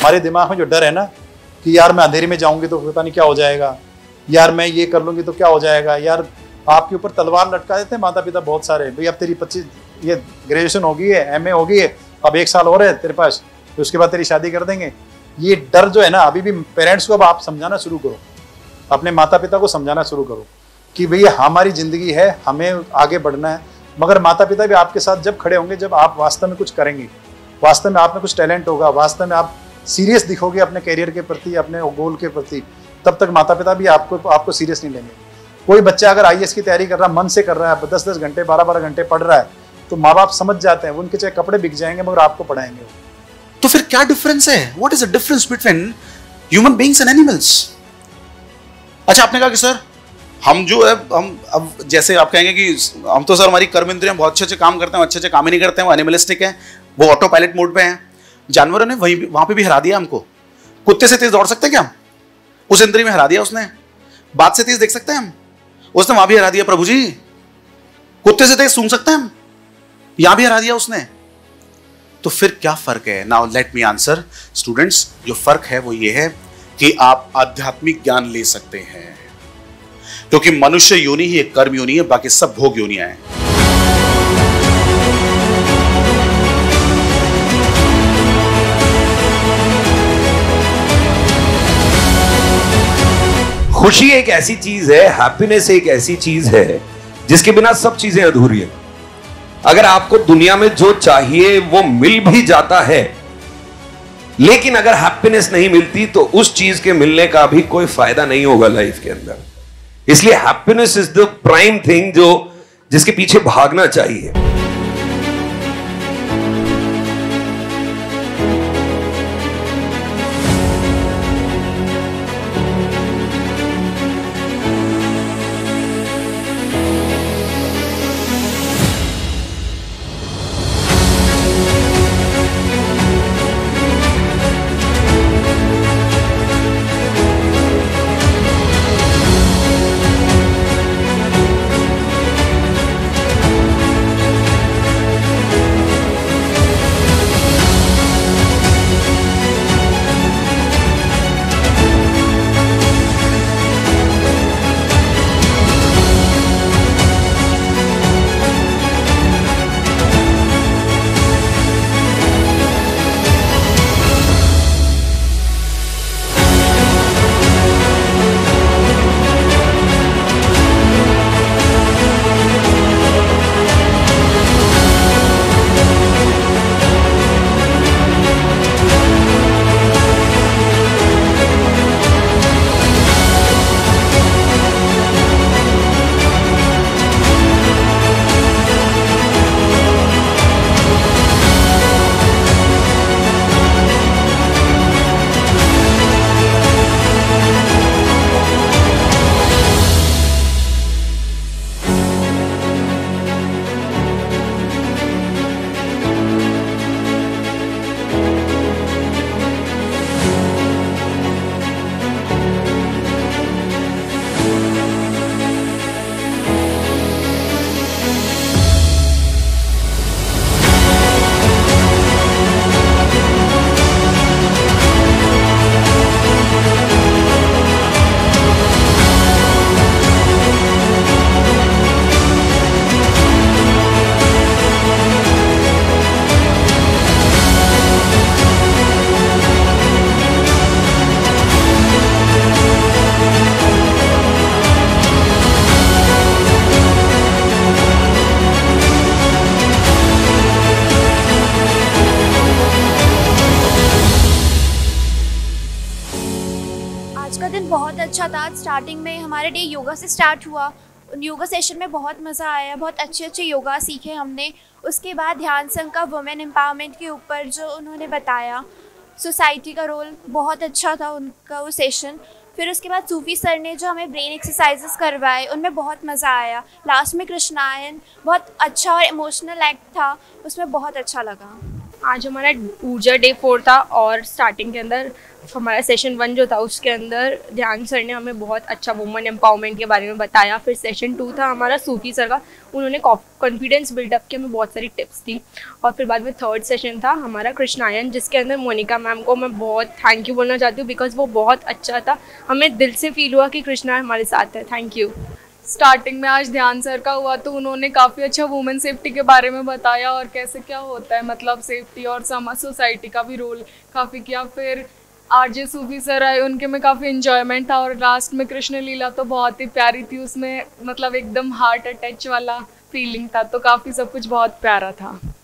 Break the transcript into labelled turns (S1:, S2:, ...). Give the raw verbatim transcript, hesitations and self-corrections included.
S1: हमारे दिमाग में जो डर है ना कि यार मैं अंधेरे में जाऊंगी तो पता नहीं क्या हो जाएगा, यार मैं ये कर लूंगी तो क्या हो जाएगा, यार आपके ऊपर तलवार लटका देते हैं माता पिता बहुत सारे, भाई अब तेरी पच्चीस ये ग्रेजुएशन हो गई है, एमए हो गई है, अब एक साल और है तेरे पास, तो उसके बाद तेरी शादी कर देंगे। ये डर जो है ना, अभी भी पेरेंट्स को अब आप समझाना शुरू करो, अपने माता पिता को समझाना शुरू करो कि भैया हमारी ज़िंदगी है, हमें आगे बढ़ना है। मगर माता पिता भी आपके साथ जब खड़े होंगे जब आप वास्तव में कुछ करेंगे, वास्तव में आप में कुछ टैलेंट होगा, वास्तव में आप सीरियस दिखोगे अपने करियर के प्रति, अपने गोल के प्रति, तब तक माता पिता भी आपको आपको सीरियस नहीं लेंगे। कोई बच्चा अगर आई ए एस की तैयारी कर रहा है, मन से कर रहा है, दस दस घंटे बारह बारह घंटे पढ़ रहा है, तो माँ बाप समझ जाते हैं, उनके चाहे कपड़े बिक जाएंगे मगर आपको पढ़ाएंगे।
S2: तो फिर क्या डिफरेंस है? What is the difference between human beings and animals? अच्छा, आपने कहा कि सर हम जो है, हम अब जैसे आप कहेंगे कि हम तो सर हमारी कर्म इंद्रियां बहुत अच्छे अच्छे काम करते हैं, अच्छे अच्छे काम ही नहीं करते हैं, वो एनिमलिस्टिक है, वो ऑटो पायलट मोड पे हैं। जानवरों ने वहीं वहां पे भी हरा दिया हमको। कुत्ते से तेज दौड़ सकते हैं क्या हम? उस इंद्रिय में हरा दिया उसने। बात से तेज देख सकते हैं हम? उसने वहां भी हरा दिया प्रभु जी। कुत्ते से तेज सूंघ सकते हैं हम? यहां भी हरा दिया उसने। तो फिर क्या फर्क है? Now let me answer students. जो फर्क है वो ये है कि आप आध्यात्मिक ज्ञान ले सकते हैं, क्योंकि मनुष्य योनि ही एक कर्म योनि है, बाकी सब भोग योनियां हैं।
S3: खुशी एक ऐसी चीज है, हैप्पीनेस एक ऐसी चीज है जिसके बिना सब चीजें अधूरी है। अगर आपको दुनिया में जो चाहिए वो मिल भी जाता है, लेकिन अगर हैप्पीनेस नहीं मिलती तो उस चीज के मिलने का भी कोई फायदा नहीं होगा लाइफ के अंदर। इसलिए happiness is the prime thing जो जिसके पीछे भागना चाहिए।
S4: बहुत अच्छा था। स्टार्टिंग में हमारे डे योगा से स्टार्ट हुआ। योगा सेशन में बहुत मज़ा आया, बहुत अच्छे अच्छे योगा सीखे हमने। उसके बाद ध्यान संघ का वुमेन एम्पावरमेंट के ऊपर जो उन्होंने बताया, सोसाइटी का रोल, बहुत अच्छा था उनका वो सेशन। फिर उसके बाद सूफी सर ने जो हमें ब्रेन एक्सरसाइजेस करवाए, उनमें बहुत मज़ा आया। लास्ट में कृष्णायन बहुत अच्छा और इमोशनल एक्ट था, उसमें बहुत अच्छा लगा।
S5: आज हमारा ऊर्जा डे फोर था और स्टार्टिंग के अंदर हमारा सेशन वन जो था उसके अंदर ध्यान सर ने हमें बहुत अच्छा वुमेन एम्पावरमेंट के बारे में बताया। फिर सेशन टू था हमारा सूफी सर का, उन्होंने कॉन्फिडेंस बिल्डअप की हमें बहुत सारी टिप्स दी। और फिर बाद में थर्ड सेशन था हमारा कृष्णायन, जिसके अंदर मोनिका मैम को मैं बहुत थैंक यू बोलना चाहती हूँ बिकॉज वो बहुत अच्छा था, हमें दिल से फील हुआ कि कृष्णा हमारे साथ है। Thank you.
S6: स्टार्टिंग में आज ध्यान सर का हुआ तो उन्होंने काफ़ी अच्छा वुमेन सेफ्टी के बारे में बताया और कैसे क्या होता है, मतलब सेफ्टी और समाज सोसाइटी का भी रोल काफ़ी किया। फिर आरजे सूफी सर आए, उनके में काफ़ी इन्जॉयमेंट था। और लास्ट में कृष्ण लीला तो बहुत ही प्यारी थी, उसमें मतलब एकदम हार्ट अटैच वाला फीलिंग था, तो काफ़ी सब कुछ बहुत प्यारा था।